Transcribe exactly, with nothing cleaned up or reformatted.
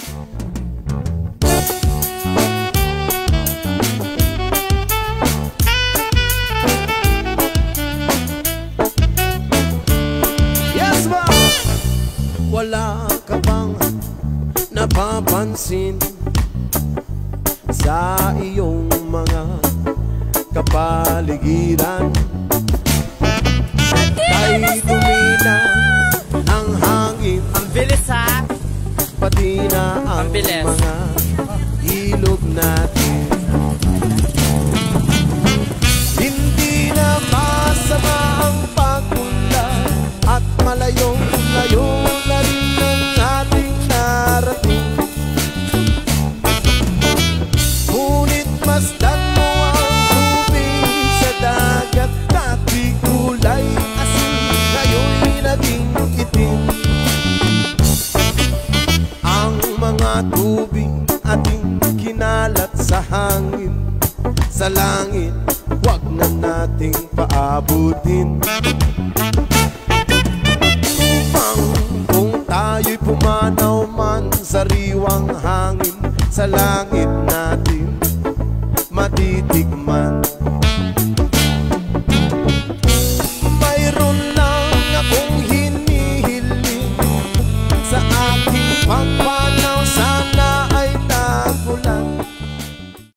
Yes, ma'am! Wala ka bang napapansin sa iyong mga kapaligiran? Ay dumina ang hangin, Ang bilis ha! pati na ang Ang bilis. mga ilog natin. Hindi na masama ang pagpunta at malayong layo na rin ang ating narating. Ngunit masdan mo ang tubig sa dagat, dati kulay asin, ngayon'y naging itim. Ang mga tubig ating kinalat sa hangin, sa langit, wag na nating paabutin. Upang kung tayo'y pumanaw man sa riwang hangin, sa langit natin matitikman.